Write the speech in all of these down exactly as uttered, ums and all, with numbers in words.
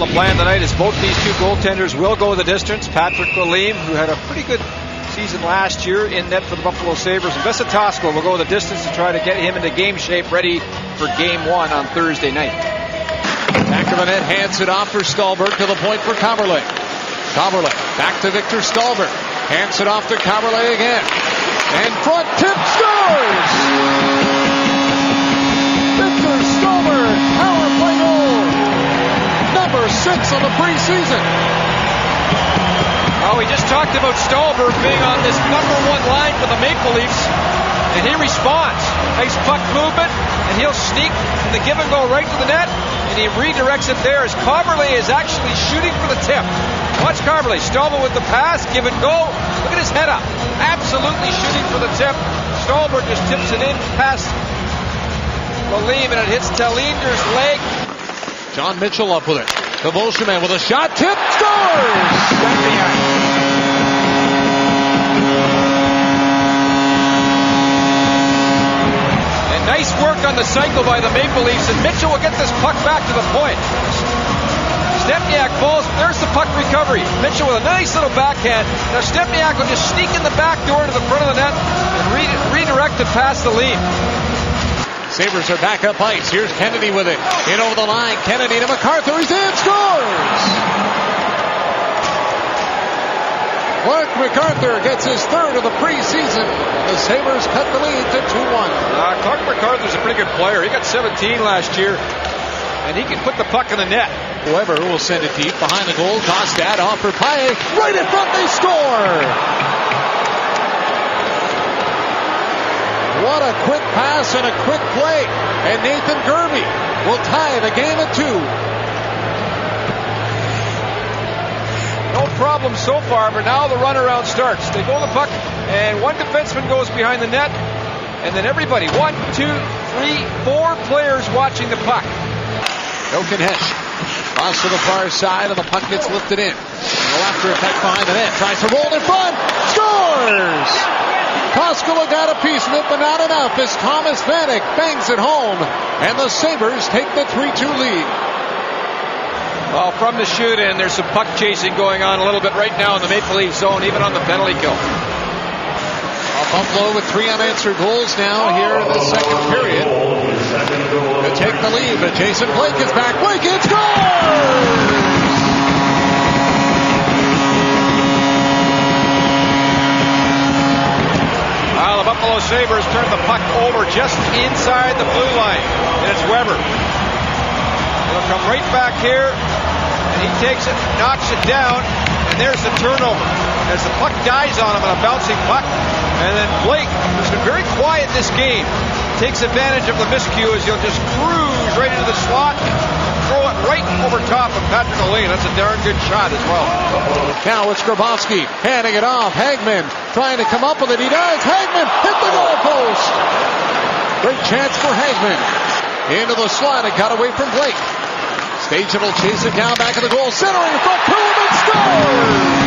plan tonight is both these two goaltenders will go the distance. Patrick Lalime, who had a pretty good season last year in net for the Buffalo Sabres, and Vesa Toskala will go the distance to try to get him into game shape, ready for game one on Thursday night. Back of the net, hands it off for Stallberg to the point for Kaberle. Kaberle back to Victor Stallberg. Hands it off to Kaberle again. And front tip, scores! Victor Stallberg, power play goal. Number six on the preseason. Well, we just talked about Stallberg being on this number one line for the Maple Leafs, and he responds. Nice puck movement, and he'll sneak from the give and go right to the net, and he redirects it there as Kaberle is actually shooting for the tip. Watch Kaberle, Stallberg with the pass, give and go. Look at his head up. Absolutely shooting for the tip. Stallberg just tips it in past Lalime, and it hits Talinder's leg. John Mitchell up with it. The Volshaman with a shot, tip, scores! And nice work on the cycle by the Maple Leafs, and Mitchell will get this puck back to the point. Stempniak falls, there's the puck recovery. Mitchell with a nice little backhand. Now Stempniak will just sneak in the back door to the front of the net and re- redirect it past the lead. Sabres are back up ice. Here's Kennedy with it. In over the line. Kennedy to MacArthur. He's in. Scores! Clark MacArthur gets his third of the preseason. The Sabres cut the lead to two one. Uh, Clark MacArthur's a pretty good player. He got seventeen last year, and he can put the puck in the net. Weber will send it deep behind the goal. Kostad off for Paille. Right in front. They score! What a quick pass and a quick play. And Nathan Gerbe will tie the game at two. No problem so far, but now the runaround starts. They go the puck, and one defenseman goes behind the net, and then everybody, one, two, three, four players watching the puck. Jochen Hesch cross to the far side, and the puck gets lifted in. The after attack behind the net. Tries to roll in front. Scores! Toskala got a piece of it, but not enough as Thomas Vanek bangs it home, and the Sabres take the three two lead. Well, from the shoot-in, there's some puck chasing going on a little bit right now in the Maple Leaf zone, even on the penalty kill. Well, Buffalo with three unanswered goals now here in the second period to take the lead, but Jason Blake is back. Blake, it scores! The Buffalo Sabres turn the puck over just inside the blue line, and it's Weber. He'll come right back here, and he takes it, knocks it down, and there's the turnover as the puck dies on him on a bouncing puck. And then Blake, who's been very quiet this game, takes advantage of the miscue as he'll just cruise right into the slot, throw it right over top of Patrick Lalime. That's a darn good shot as well. Now it's Grabowski handing it off. Hagman trying to come up with it. He does. Hagman hit the goal post. Great chance for Hagman. Into the slot. It got away from Blake. Stajan will chase it down back of the goal. Centering front. Pullman scores!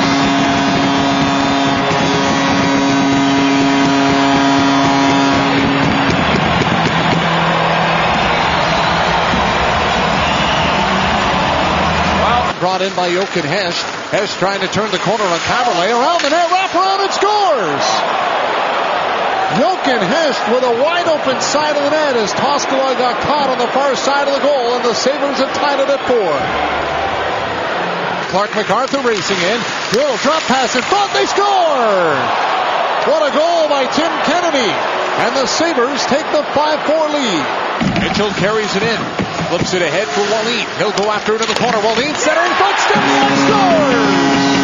Brought in by Jochen Hesch. Hesch trying to turn the corner on Kaberle. Around the net, wrap around and scores! Jochen Hesch with a wide open side of the net as Toskala got caught on the far side of the goal, and the Sabres have tied it at four. Clark MacArthur racing in. Little drop pass in front. They score! What a goal by Tim Kennedy. And the Sabres take the five four lead. Mitchell carries it in. Flips it ahead for Wallin. He'll go after it in the corner. Wallin centering front. Stempniak scores!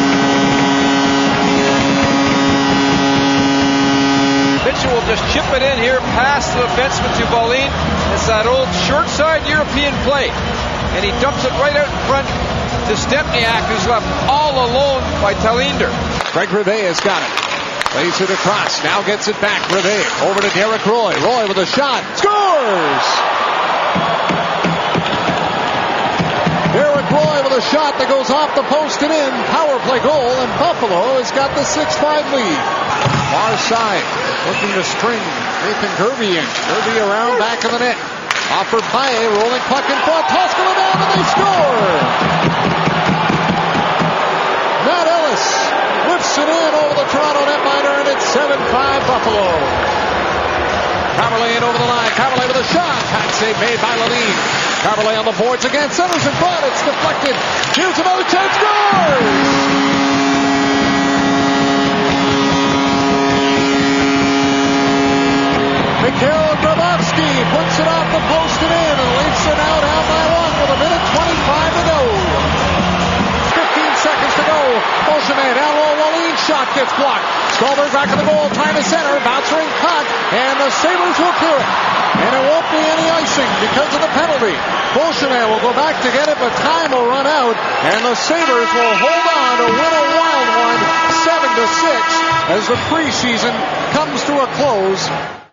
Mitchell will just chip it in here past the defenseman to Wallin. It's that old short side European play. And he dumps it right out in front to Stempniak, who's left all alone by Talinder. Greg Rivet has got it. Plays it across. Now gets it back. Rivet over to Derek Roy. Roy with a shot. Scores! Derek Roy with a shot that goes off the post and in. Power play goal, and Buffalo has got the six five lead. Far side, looking to string Nathan Gerbe in. Gerbe around back of the net. Off for Paille, rolling puck in front. Koskela down and they score! Matt Ellis lifts it in over the Toronto netminder, and it's seven five Buffalo. Carberlay in over the line. Carberlay with a shot. Pack save made by Lalime. Carberlay on the boards again. Centers in front. It's deflected. Here's another chance. Scores! Mikhail Grabovski puts it off the post and in, and Leafs are now down by one with a minute twenty-five to go. fifteen seconds to go. Beauchemin down low. Lalime shot gets blocked. Stolberg back to the goal. Time to center. Bouncer and cut. And the Sabres will clear it. And it won't be any icing because of the penalty. Beauchemin will go back to get it, but time will run out. And the Sabres will hold on to win a wild one, seven to six, as the preseason comes to a close.